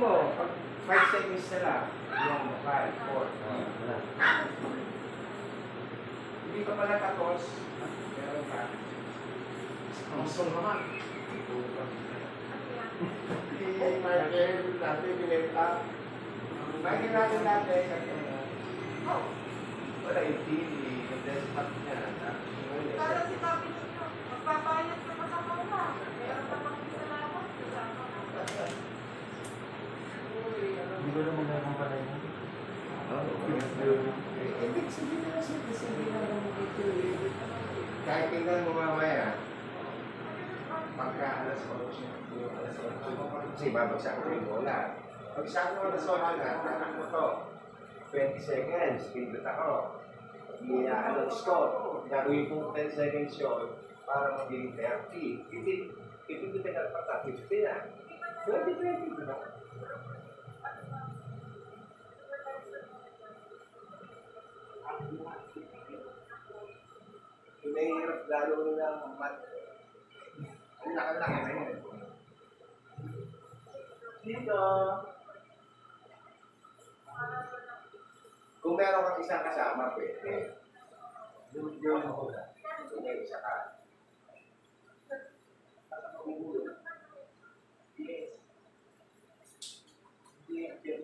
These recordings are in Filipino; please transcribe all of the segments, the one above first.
mo, pag 5 seconds na lang, yung 5, 4. Hindi ka pala tapos, meron ka. Gusto naman. I-marker natin, binenta. Marker natin natin. Wala yung TV, yung desktop niya. Parang si Papi nyo, magpapayat ka pa sa mga. Meron ka pang salamat. Hindi ko naman gano'n pala yun. Ibig sabihin na kasi sabihin na lang dito kahit tingnan mo mamaya, pagka alas 8, yung alas 8, kasi babagsak ko yung bola. Pagsak mo alas 8 na, tanak mo to. 20 seconds, pindot ako. Ano score. Gagawin kong 10 seconds yun para magiging 30. Pipindot na pata, 50 na. 20, diba? Pinahirap lalo ng mat. Ang laki-laki na yun. Dito. Kung meron kang isang kasama, pwede. Yun ako na. Kung may isa ka. Yes. Yes.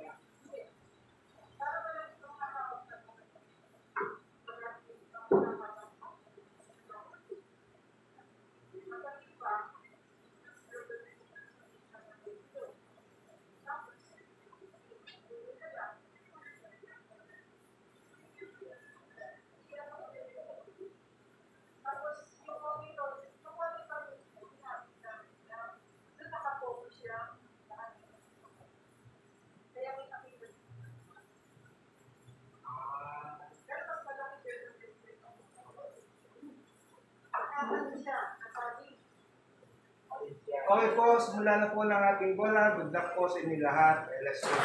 Okay po, simula na po ng ating bola. Good luck po sa inyo lahat. Let's go.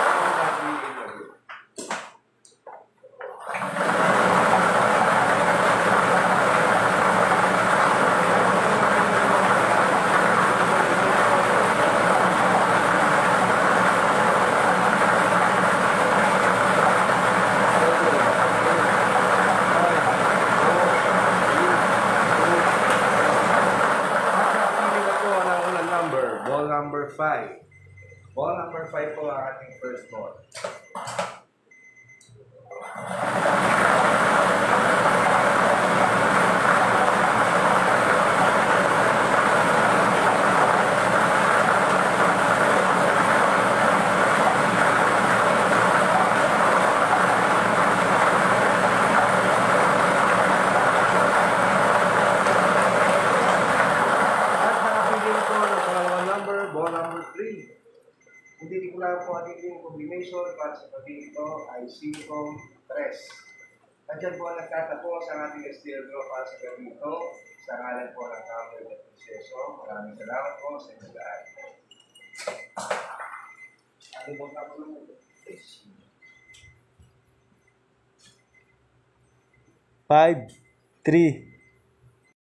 Number 5. Ball number 5 po ang ating first ball. Hindi ko lang po ating yung combination para sa pagiging ito ay 5-3. Nandiyan po ang nagtatapos ang ating Stl Draw para sa gabi ito. Sa ngalan po ng Ramloid at PCSO. Maraming salamat po sa inyo lahat. Ano ba ka po naman? 5, 3,